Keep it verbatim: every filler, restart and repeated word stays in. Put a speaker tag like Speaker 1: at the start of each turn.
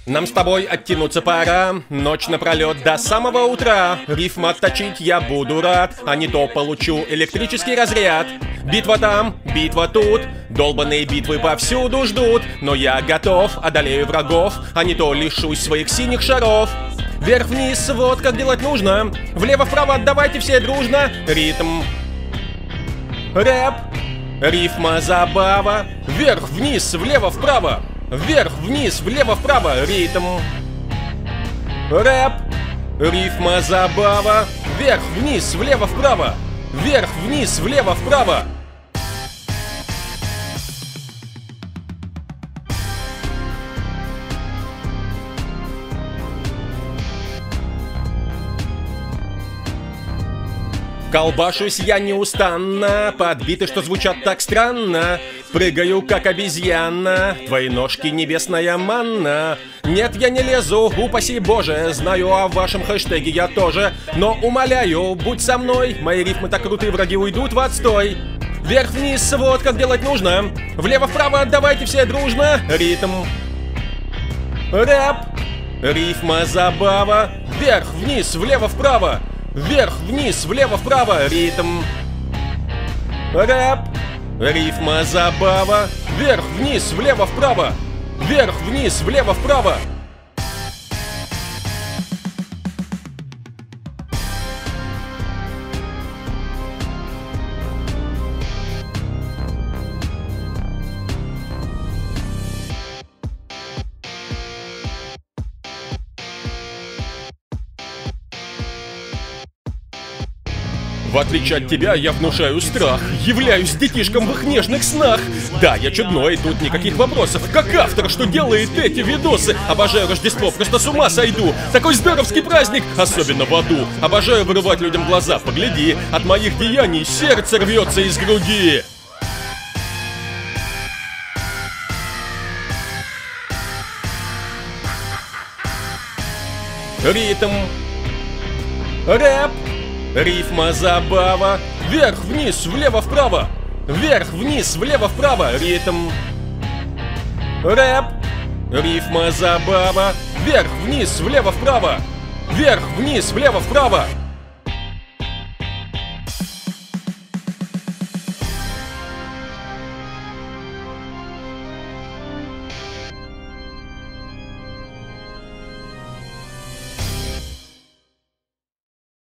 Speaker 1: Нам с тобой оттянуться пора, ночь напролет до самого утра. Рифм отточить я буду рад, а не то получу электрический разряд. Битва там, битва тут, долбаные битвы повсюду ждут. Но я готов, одолею врагов, а не то лишусь своих синих шаров. Вверх-вниз, вот как делать нужно. Влево-вправо, давайте все дружно. Ритм, рэп, рифма, забава. Вверх-вниз, влево-вправо. Вверх-вниз, влево-вправо. Ритм, рэп, рифма, забава. Вверх-вниз, влево-вправо. Вверх-вниз, влево-вправо. Колбашусь я неустанно, под биты, что звучат так странно. Прыгаю, как обезьяна, твои ножки небесная манна. Нет, я не лезу, упаси боже, знаю о вашем хэштеге я тоже. Но умоляю, будь со мной, мои рифмы так крутые, враги уйдут в отстой. Вверх-вниз, вот как делать нужно. Влево-вправо, давайте все дружно. Ритм, рэп, рифма, забава. Вверх-вниз, влево-вправо. Вверх-вниз, влево-вправо. Ритм, рэп, рифма, забава. Вверх-вниз, влево-вправо. Вверх-вниз, влево-вправо. В отличие от тебя, я внушаю страх. Являюсь детишком в их нежных снах. Да, я чудной, тут никаких вопросов. Как автор, что делает эти видосы. Обожаю Рождество, просто с ума сойду. Такой здоровский праздник, особенно в аду. Обожаю вырывать людям глаза, погляди. От моих деяний сердце рвется из груди. Ритм, рэп, рифма, забава. Вверх-вниз, влево-вправо. Вверх-вниз, влево-вправо. Ритм, рэп, рифма, забава. Вверх-вниз, влево-вправо. Вверх-вниз, влево-вправо.